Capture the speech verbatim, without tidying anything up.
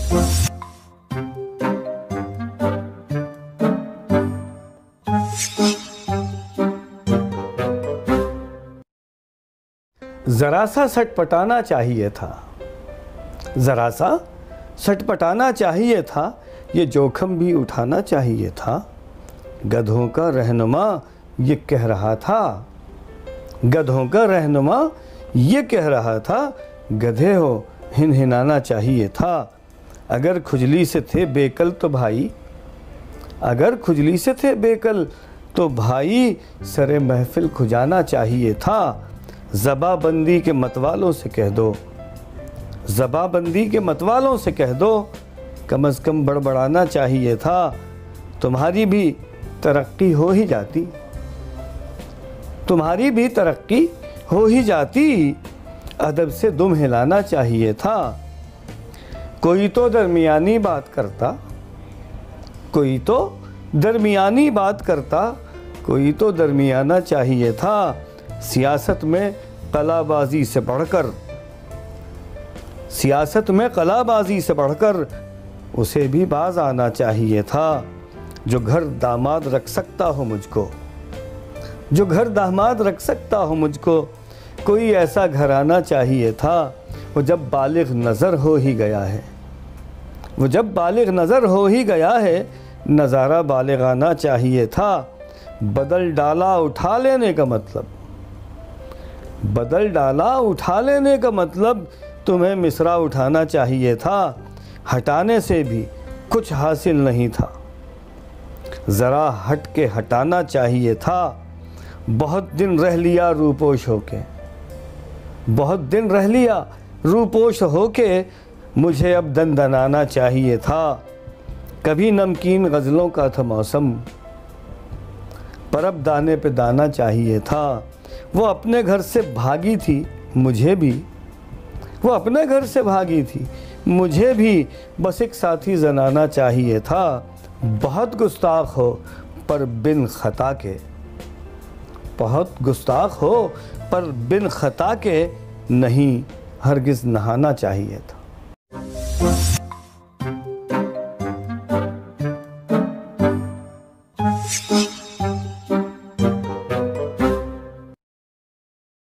जरा सा सटपटाना चाहिए था, जरा सा सटपटाना चाहिए था, ये जोखम भी उठाना चाहिए था। गधों का रहनुमा ये कह रहा था, गधों का रहनुमा ये कह रहा था, गधे हो हिनहिनाना चाहिए था। अगर खुजली से थे बेकल तो भाई, अगर खुजली से थे बेकल तो भाई, सरे महफिल खुजाना चाहिए था। ज़बाबंदी के मतवालों से कह दो, ज़बाबंदी के मतवालों से कह दो, कम अज़ कम बड़बड़ाना चाहिए था। तुम्हारी भी तरक्की हो ही जाती, तुम्हारी भी तरक्की हो ही जाती, अदब से दुम हिलाना चाहिए था। कोई तो दरमियानी बात करता, कोई तो दरमियानी बात करता, कोई तो दरमियाना चाहिए था। सियासत में कलाबाजी से बढ़कर, सियासत में कलाबाजी से बढ़कर उसे भी बाज आना चाहिए था। जो घर दामाद रख सकता हो मुझको, जो घर दामाद रख सकता हो मुझको, कोई ऐसा घर आना चाहिए था। वो जब बालिग नज़र हो ही गया है, वो जब बालिग नज़र हो ही गया है, नज़ारा बालिगाना चाहिए था। बदल डाला उठा लेने का मतलब, बदल डाला उठा लेने का मतलब, तुम्हें मिसरा उठाना चाहिए था। हटाने से भी कुछ हासिल नहीं था, ज़रा हट के हटाना चाहिए था। बहुत दिन रह लिया रूपोश होके, बहुत दिन रह लिया रूपोश होके, मुझे अब दंदनाना चाहिए था। कभी नमकीन गज़लों का था मौसम, पर अब दाने पे दाना चाहिए था। वो अपने घर से भागी थी, मुझे भी, वो अपने घर से भागी थी, मुझे भी बस एक साथी जनाना चाहिए था। बहुत गुस्ताख हो पर बिन खता के, बहुत गुस्ताख हो पर बिन खता के, नहीं हरगिज़ नहाना चाहिए था।